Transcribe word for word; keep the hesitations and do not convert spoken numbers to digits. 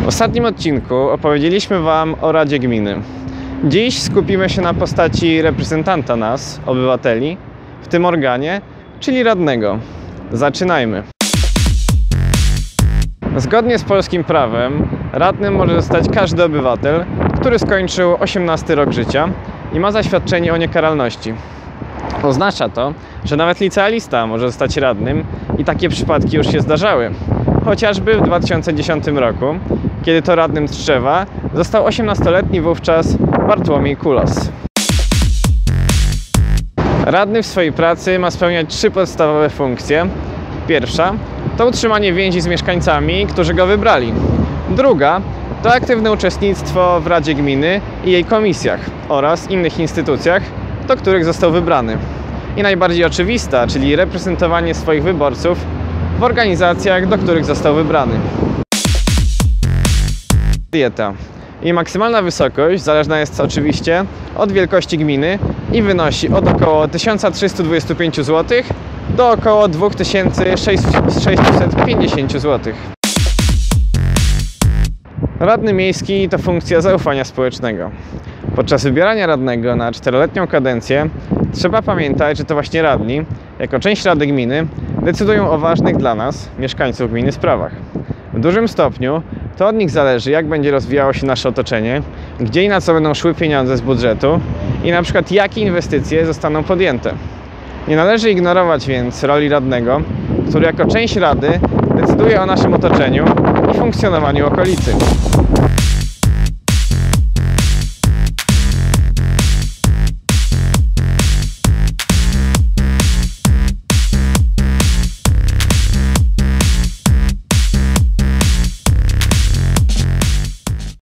W ostatnim odcinku opowiedzieliśmy Wam o Radzie Gminy. Dziś skupimy się na postaci reprezentanta nas, obywateli, w tym organie, czyli radnego. Zaczynajmy! Zgodnie z polskim prawem radnym może zostać każdy obywatel, który skończył osiemnasty rok życia i ma zaświadczenie o niekaralności. Oznacza to, że nawet licealista może zostać radnym i takie przypadki już się zdarzały. Chociażby w dwa tysiące dziesiątym roku, kiedy to radnym Tczewa został osiemnastoletni wówczas Bartłomiej Kulas. Radny w swojej pracy ma spełniać trzy podstawowe funkcje. Pierwsza to utrzymanie więzi z mieszkańcami, którzy go wybrali. Druga to aktywne uczestnictwo w Radzie Gminy i jej komisjach oraz innych instytucjach, do których został wybrany. I najbardziej oczywista, czyli reprezentowanie swoich wyborców w organizacjach, do których został wybrany. Dieta. Jej maksymalna wysokość zależna jest oczywiście od wielkości gminy i wynosi od około tysiąc trzysta dwadzieścia pięć złotych do około dwa tysiące sześćset pięćdziesiąt złotych. Radny miejski to funkcja zaufania społecznego. Podczas wybierania radnego na czteroletnią kadencję trzeba pamiętać, że to właśnie radni, jako część Rady Gminy, decydują o ważnych dla nas, mieszkańców gminy, sprawach. W dużym stopniu to od nich zależy, jak będzie rozwijało się nasze otoczenie, gdzie i na co będą szły pieniądze z budżetu i na przykład jakie inwestycje zostaną podjęte. Nie należy ignorować więc roli radnego, który jako część Rady decyduje o naszym otoczeniu i funkcjonowaniu okolicy.